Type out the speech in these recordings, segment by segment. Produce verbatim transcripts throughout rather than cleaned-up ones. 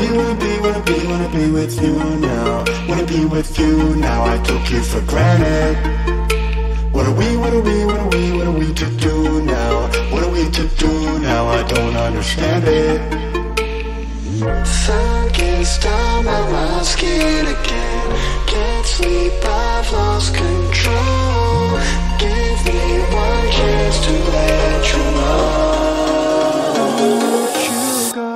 wanna be, wanna be, wanna be with you now. Wanna be with you now, I took you for granted. What are we, what are we, what are we, what are we to do now? What are we to do now? I don't understand it. Sun gets down on my skin again. Can't sleep, I've lost control. Give me one chance to let you know. You go.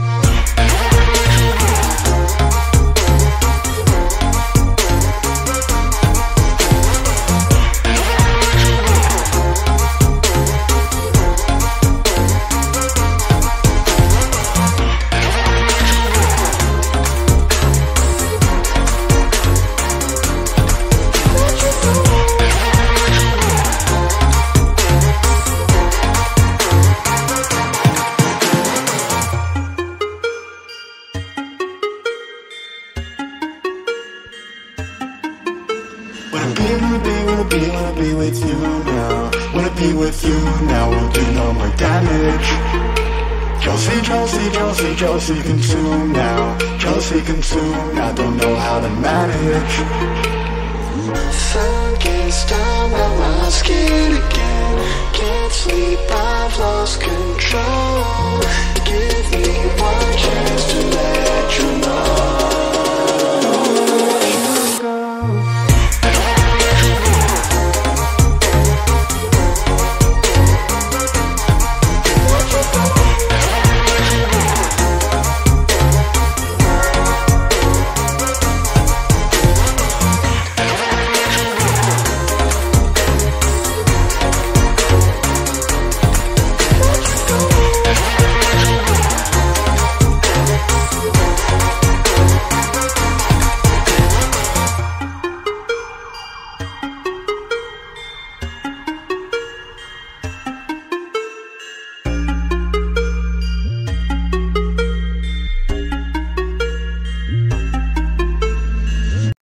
Wanna be, wanna be, wanna be, wanna be with you now. Wanna be with you now, we'll do no more damage. Josie, Josie, Josie, Josie, consume now. Josie, consume now, don't know how to manage. Sun gets down on my